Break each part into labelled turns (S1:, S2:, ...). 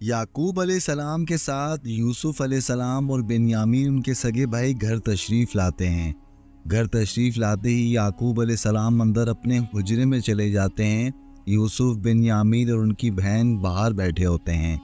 S1: याकूब علیہ السلام کے ساتھ یوسف علیہ السلام اور بنیامین ان کے سگے بھائی گھر تشریف لاتے ہیں۔ گھر تشریف لاتے ہی یعقوب علیہ السلام اندر اپنے حجرے میں چلے جاتے ہیں۔ یوسف، بنیامین اور ان کی بہن باہر بیٹھے ہوتے ہیں۔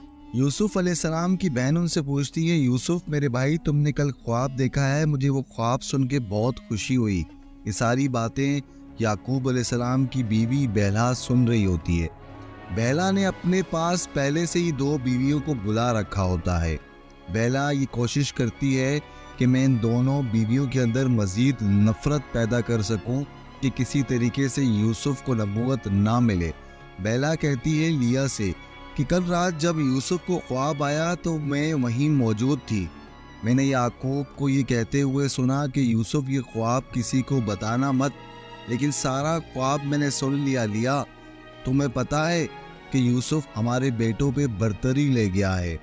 S1: یوسف علیہ السلام کی بہن ان سے پوچھتی ہے، یوسف میرے بھائی، تم نے کل خواب دیکھا ہے؟ مجھے وہ خواب سن کے بہت خوشی ہوئی۔ یہ ساری باتیں یعقوب علیہ السلام کی بیوی بہلا سن رہی ہوتی ہے۔ بہلا نے اپنے پاس پہلے سے ہی 2 بیویوں کو بلا رکھا ہوتا ہے۔ بہلا یہ کوشش کرتی ہے کہ میں ان دونوں بیویوں کے اندر مزید نفرت پیدا کر سکوں کہ کسی طریقے سے یوسف کو نبوت نہ ملے۔ بہلا کہتی ہے لیا سے کہ کل رات جب یوسف کو خواب آیا تو میں وہیں موجود تھی۔ میں نے یعقوب کو یہ کہتے ہوئے سنا کہ یوسف یہ خواب کسی کو بتانا مت، لیکن سارا خواب میں نے سن لیا۔ تمہیں پتہ ہے کہ یوسف ہمارے بیٹوں پہ برتری لے گیا ہے۔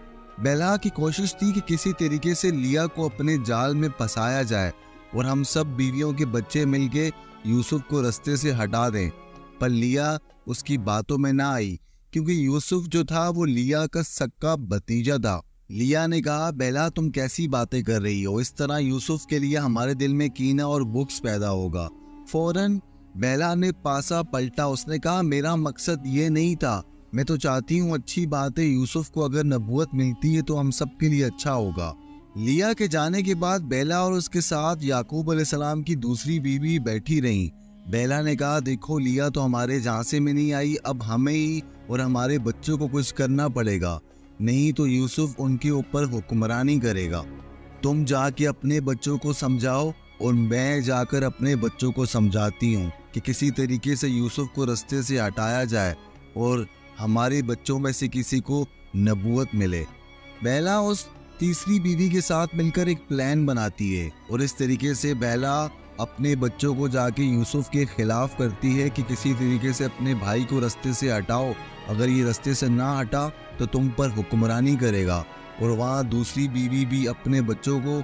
S1: بہلا کی کوشش تھی کہ کسی طریقے سے لیا کو اپنے جال میں پھنسایا جائے اور ہم سب بیویوں کے بچے مل کے یوسف کو رستے سے ہٹا دیں، پر لیا اس کی باتوں میں نہ آئی، کیونکہ یوسف جو تھا وہ لیا کا سکا بھتیجا تھا۔ لیا نے کہا، بہلا تم کیسی باتیں کر رہی ہو؟ اس طرح یوسف کے لیے ہمارے دل میں کینہ اور بغض پیدا ہوگا۔ فوراً بہلا نے پاسا پلٹا۔ اس نے کہا، میرا مقصد یہ نہیں تھا، میں تو چاہتی ہوں اچھی بات ہے، یوسف کو اگر نبوت ملتی ہے تو ہم سب کے لیے اچھا ہوگا۔ لیا کے جانے کے بعد بہلا اور اس کے ساتھ یعقوب علیہ السلام کی دوسری بیوی بیٹھی رہیں۔ بہلا نے کہا، دیکھو لیا تو ہمارے جھانسے میں نہیں آئی، اب ہمیں ہی اور ہمارے بچوں کو کچھ کرنا پڑے گا، نہیں تو یوسف ان کے اوپر حکمرانی کرے گا۔ تم جا کے اپنے بچوں کو سمجھاؤ اور میں جا کر اپنے بچوں کو سمجھاتی ہوں کہ کسی طریقے سے یوسف کو رستے سے ہٹایا جائے اور ہمارے بچوں میں سے کسی کو نبوت ملے۔ بہلا اس تیسری بیوی کے ساتھ مل کر ایک پلان بناتی ہے اور اس طریقے سے بہلا اپنے بچوں کو جا کے یوسف کے خلاف کرتی ہے کہ کسی طریقے سے اپنے بھائی کو رستے سے ہٹاؤ، اگر یہ رستے سے نہ ہٹا تو تم پر حکمرانی کرے گا۔ اور وہاں دوسری بیوی بھی اپنے بچوں کو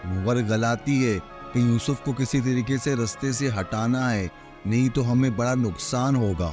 S1: ورگلاتی ہے کہ یوسف کو کسی طریقے سے رستے سے ہٹانا ہے، نہیں تو ہمیں بڑا نقصان ہوگا۔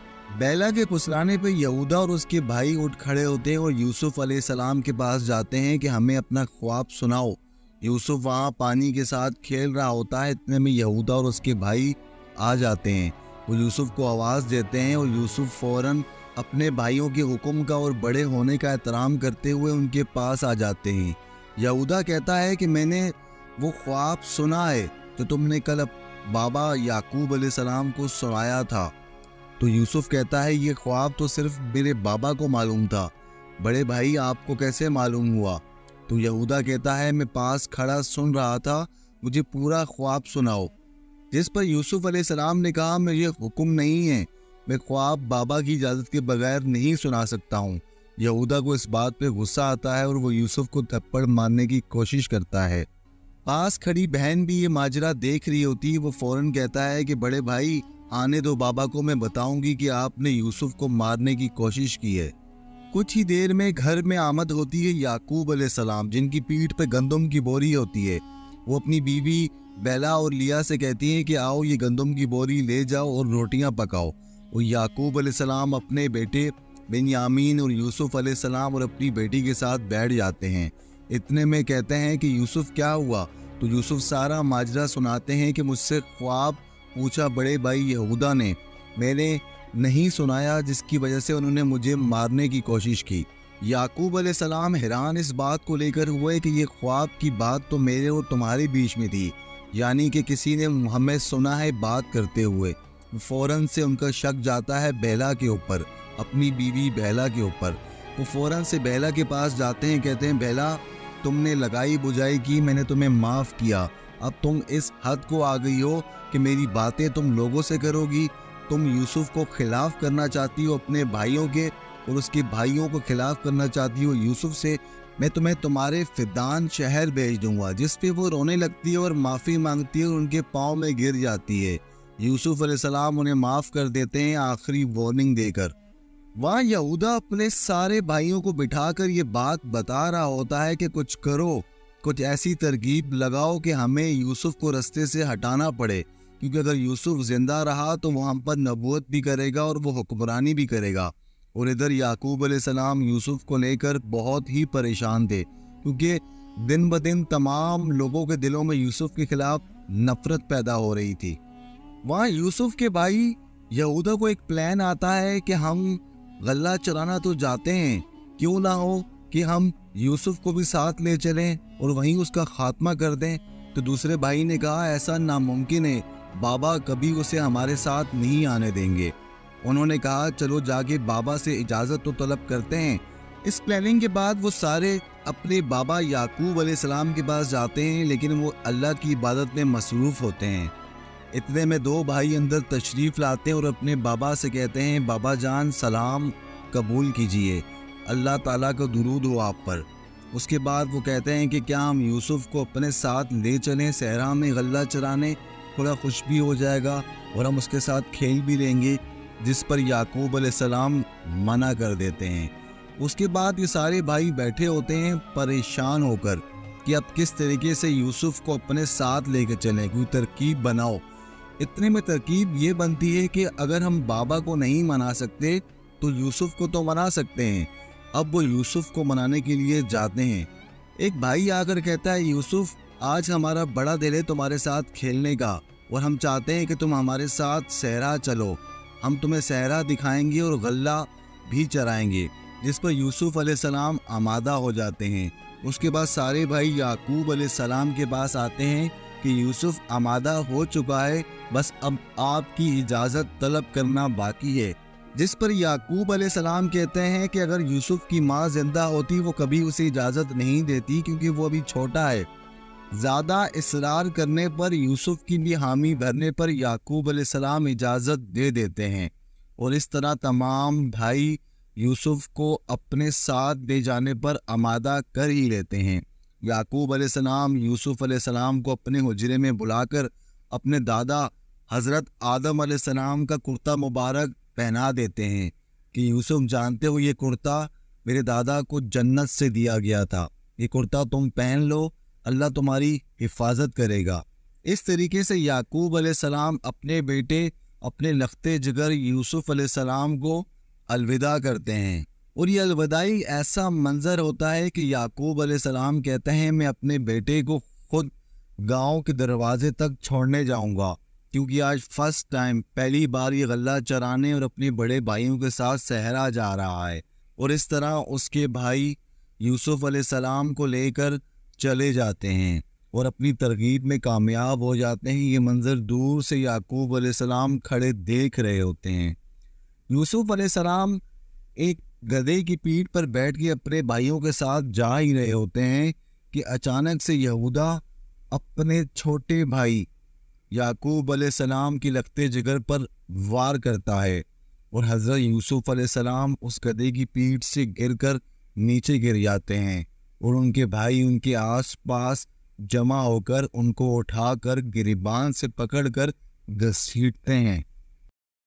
S1: بہلا کے پھسلانے پہ یہودا اور اس کے بھائی اٹھ کھڑے ہوتے ہیں اور یوسف علیہ السلام کے پاس جاتے ہیں کہ ہمیں اپنا خواب سناؤ۔ یوسف وہاں پانی کے ساتھ کھیل رہا ہوتا ہے، اتنے میں یہودا اور اس کے بھائی آ جاتے ہیں۔ وہ یوسف کو آواز دیتے ہیں اور یوسف فوراً اپنے بھائیوں کے حکم کا اور بڑے ہونے کا احترام کرتے ہوئے ان کے پاس آ جاتے ہیں۔ یہودا کہتا ہے کہ میں نے وہ خواب سنا ہے جو تم نے کل بابا یعقوب علیہ السلام کو سنایا تھا۔ تو یوسف کہتا ہے، یہ خواب تو صرف میرے بابا کو معلوم تھا، بڑے بھائی آپ کو کیسے معلوم ہوا؟ تو یہودا کہتا ہے، میں پاس کھڑا سن رہا تھا، مجھے پورا خواب سناؤ۔ جس پر یوسف علیہ السلام نے کہا، مجھے حکم نہیں ہے، میں خواب بابا کی اجازت کے بغیر نہیں سنا سکتا ہوں۔ یہودا کو اس بات پہ غصہ آتا ہے اور وہ یوسف کو تھپڑ مارنے کی کوشش کرتا ہے۔ پاس کھڑی بہن بھی یہ ماجرا دیکھ رہی ہوتی، وہ فوراً کہتا ہے کہ بڑے بھائی آنے دو بابا کو، میں بتاؤں گی کہ آپ نے یوسف کو مارنے کی کوشش کی ہے۔ کچھ ہی دیر میں گھر میں آمد ہوتی ہے یعقوب علیہ السلام، جن کی پیٹھ پہ گندم کی بوری ہوتی ہے۔ وہ اپنی بیوی بہلا اور لیا سے کہتی ہیں کہ آؤ یہ گندم کی بوری لے جاؤ اور روٹیاں پکاؤ۔ وہ یعقوب علیہ السلام اپنے بیٹے بنیامین اور یوسف علیہ السلام اور اپنی بیٹی کے ساتھ بیٹھ جاتے ہیں۔ اتنے میں کہتے ہیں کہ یوسف کیا ہوا؟ تو یوسف سارا ماجرا سناتے ہیں کہ مجھ سے خواب پوچھا بڑے بھائی یہودا نے، میں نے نہیں سنایا، جس کی وجہ سے انہوں نے مجھے مارنے کی کوشش کی۔ یعقوب علیہ السلام حیران اس بات کو لے کر ہوئے کہ یہ خواب کی بات تو میرے اور تمہارے بیچ میں تھی، یعنی کہ کسی نے ہمیں سنا ہے بات کرتے ہوئے۔ فوراً سے ان کا شک جاتا ہے بہلا کے اوپر، اپنی بیوی بہلا کے اوپر۔ وہ فوراً سے بہلا کے پاس جاتے ہیں، کہتے ہیں بہلا تم نے لگائی بجائی کی، میں نے تمہیں معاف کیا، اب تم اس حد کو آ گئی ہو کہ میری باتیں تم لوگوں سے کرو گی۔ تم یوسف کو خلاف کرنا چاہتی ہو اپنے بھائیوں کے، اور اس کے بھائیوں کو خلاف کرنا چاہتی ہو یوسف سے۔ میں تمہیں تمہارے فدان شہر بھیج دوں گا۔ جس پہ وہ رونے لگتی ہے اور معافی مانگتی ہے اور ان کے پاؤں میں گر جاتی ہے۔ یوسف علیہ السلام انہیں معاف کر دیتے ہیں آخری وارننگ دے کر۔ وہاں یہودا اپنے سارے بھائیوں کو بٹھا کر یہ بات بتا رہا ہوتا ہے کہ کچھ کرو، کچھ ایسی ترکیب لگاؤ کہ ہمیں یوسف کو رستے سے ہٹانا پڑے، کیونکہ اگر یوسف زندہ رہا تو وہ ہم پر نبوت بھی کرے گا اور وہ حکمرانی بھی کرے گا۔ और इधर याकूब अलैहिस्सलाम यूसुफ को लेकर बहुत ही परेशान थे, क्योंकि दिन ब दिन तमाम लोगों के दिलों में यूसुफ के खिलाफ नफरत पैदा हो रही थी। वहाँ यूसुफ के भाई यहूदा को एक प्लान आता है कि हम गल्ला चराना तो जाते हैं, क्यों ना हो कि हम यूसुफ को भी साथ ले चलें और वहीं उसका खात्मा कर दें। तो दूसरे भाई ने कहा ऐसा नामुमकिन है, बाबा कभी उसे हमारे साथ नहीं आने देंगे। उन्होंने कहा चलो जाके बाबा से इजाज़त तो तलब करते हैं। इस प्लानिंग के बाद वो सारे अपने बाबा याकूब अलैहिस्सलाम के पास जाते हैं, लेकिन वो अल्लाह की इबादत में मसरूफ़ होते हैं। इतने में दो भाई अंदर तशरीफ़ लाते हैं और अपने बाबा से कहते हैं बाबा जान सलाम कबूल कीजिए, अल्लाह ताला का दुरूद हो आप पर। उसके बाद वो कहते हैं कि क्या हम यूसुफ को अपने साथ ले चलें सहरा में गल्ला चराने, थोड़ा खुश भी हो जाएगा और हम उसके साथ खेल भी लेंगे। जिस पर याकूब अलैहिस्सलाम मना कर देते हैं। उसके बाद ये सारे भाई बैठे होते हैं परेशान होकर कि अब किस तरीके से यूसुफ को अपने साथ लेकर चलें, कोई तरकीब बनाओ। इतने में तरकीब ये बनती है कि अगर हम बाबा को नहीं मना सकते तो यूसुफ को तो मना सकते हैं। अब वो यूसुफ को मनाने के लिए जाते हैं। एक भाई आकर कहता है यूसुफ आज हमारा बड़ा दिल है तुम्हारे साथ खेलने का और हम चाहते हैं कि तुम हमारे साथ सहरा चलो, हम तुम्हें सहरा दिखाएंगे और गल्ला भी चराएंगे। जिस पर यूसुफ अलैहिस्सलाम आमादा हो जाते हैं। उसके बाद सारे भाई याकूब अलैहिस्सलाम के पास आते हैं कि यूसुफ आमादा हो चुका है, बस अब आपकी इजाज़त तलब करना बाकी है। जिस पर याकूब अलैहिस्सलाम कहते हैं कि अगर यूसुफ की माँ जिंदा होती वो कभी उसे इजाज़त नहीं देती, क्योंकि वो अभी छोटा है। ज़्यादा इसरार करने पर यूसुफ की भी हामी भरने पर याकूब अलैहिस्सलाम इजाज़त दे देते हैं और इस तरह तमाम भाई यूसुफ को अपने साथ ले जाने पर आमादा कर ही लेते हैं। याकूब अलैहिस्सलाम यूसुफ अलैहिस्सलाम को अपने हुजरे में बुलाकर अपने दादा हज़रत आदम अलैहिस्सलाम का कुर्ता मुबारक पहना देते हैं कि यूसुफ जानते हो ये कुर्ता मेरे दादा को जन्नत से दिया गया था, ये कुर्ता तुम पहन लो, अल्लाह तुम्हारी हिफाजत करेगा। इस तरीके से याकूब अलैहिस्सलाम अपने बेटे अपने लख्ते जिगर यूसुफ अलैहिस्सलाम को अलविदा करते हैं और ये अलविदाई ऐसा मंजर होता है कि याकूब अलैहिस्सलाम कहते हैं मैं अपने बेटे को खुद गांव के दरवाजे तक छोड़ने जाऊंगा, क्योंकि आज फर्स्ट टाइम पहली बार ये गल्ला चराने और अपने बड़े भाइयों के साथ सहरा जा रहा है। और इस तरह उसके भाई यूसुफ अलैहिस्सलाम को लेकर चले जाते हैं और अपनी तरगीब में कामयाब हो जाते हैं। ये मंजर दूर से याकूब अलैहिस्सलाम खड़े देख रहे होते हैं। यूसुफ अलैहिस्सलाम एक गधे की पीठ पर बैठ के अपने भाइयों के साथ जा ही रहे होते हैं कि अचानक से यहूदा अपने छोटे भाई याकूब अलैहिस्सलाम की लख्ते जिगर पर वार करता है और हज़रत यूसुफ अलैहिस्सलाम उस गधे की पीठ से गिरकर नीचे गिर जाते हैं और उनके भाई उनके आसपास जमा होकर उनको उठाकर गिरबान से पकड़कर घसीटते हैं।